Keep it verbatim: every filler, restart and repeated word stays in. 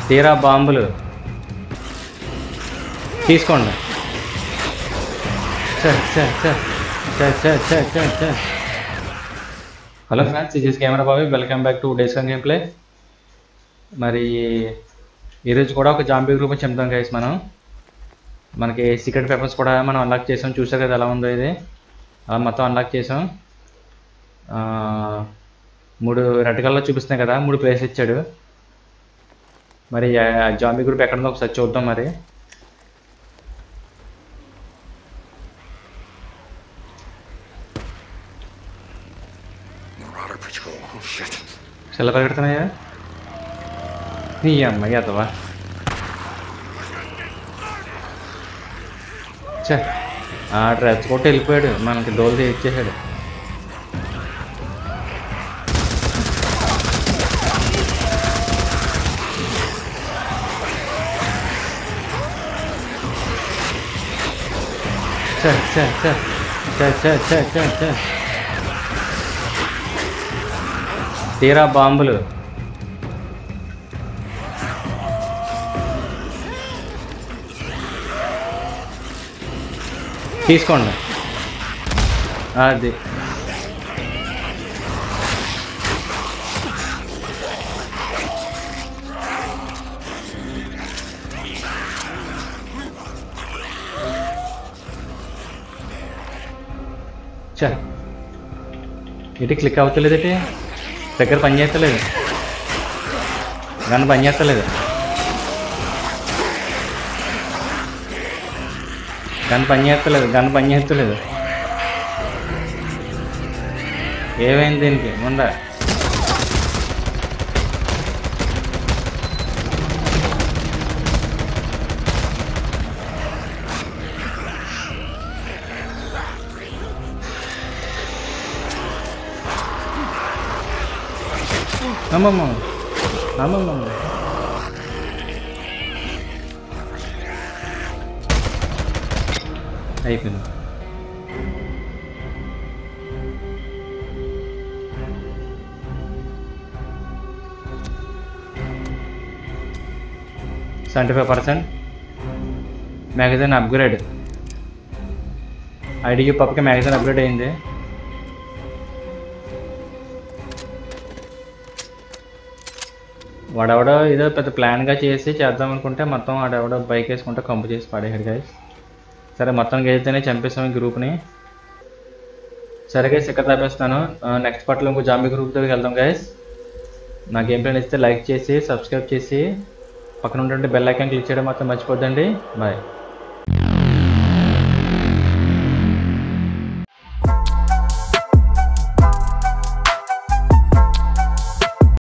తీరా బాంబులు తీసుకోండి. Hello friends, this is camera Bobby. Welcome back to days game play. మరి ఈరోజు కూడా ఒక జాంబీ గ్రూప్ అని చెప్తాం గైస్. మనం మనకి సీక్రెట్ పేపర్స్ కూడా మనం అన్లాక్ చేసాం. చూసారు కదా ఎలా ఉందో ఇది. అలా మొత్తం అన్లాక్ చేసాం. మూడు రెడ్ కలర్లో చూపిస్తున్నాయి కదా, మూడు ప్లేస్ ఇచ్చాడు. మరి జాంబీ గ్రూప్ ఎక్కడుందో ఒకసారి చూద్దాం. మరి చాలా పరిగెడుతున్నాయా నీ అమ్మాయి అతవా. చే ఆ డ్రెస్ కొట్టి వెళ్ళిపోయాడు, మనకి డోలు తీర్చేసాడు. చే చే చే చే చే చే చే తీరా బాంబులు తీసుకోండి. అది చా ఇటు క్లిక్ అవుతలేదు, ఇటు దగ్గర పని చేస్తలేదు, గన్ పని చేస్తలేదు, గన్ పని చేస్తలేదు, గన్ పని చేస్తలేదు. ఏమైంది దీనికి ముందా? అమ్మమ్మ అమ్మమ్మ అయిపోయింది. Seventy five percent magazine upgrade. ఐడికి పప్పకి మ్యాగజైన్ అప్గ్రేడ్ అయింది. వాడెవడో ఏదో పెద్ద ప్లాన్గా చేసి చేద్దాం అనుకుంటే మొత్తం వాడెవడో బైక్ వేసుకుంటే కంపు చేసి పడేయాడు గైస్. సరే మొత్తం గైతేనే చంపేస్తాం ఈ గ్రూప్ని. సరే గైస్ ఇక్కడ తప్పేస్తాను. నెక్స్ట్ పార్ట్లో ఇంకో జాంబీ గ్రూప్ దగ్గరికి వెళ్దాం గైస్. నా గేమ్ ప్లాన్ ఇస్తే లైక్ చేసి సబ్స్క్రైబ్ చేసి పక్కన ఉన్నటువంటి బెల్ ఐకాన్ క్లిక్ చేయడం మాత్రం మర్చిపోద్దండి. బాయ్.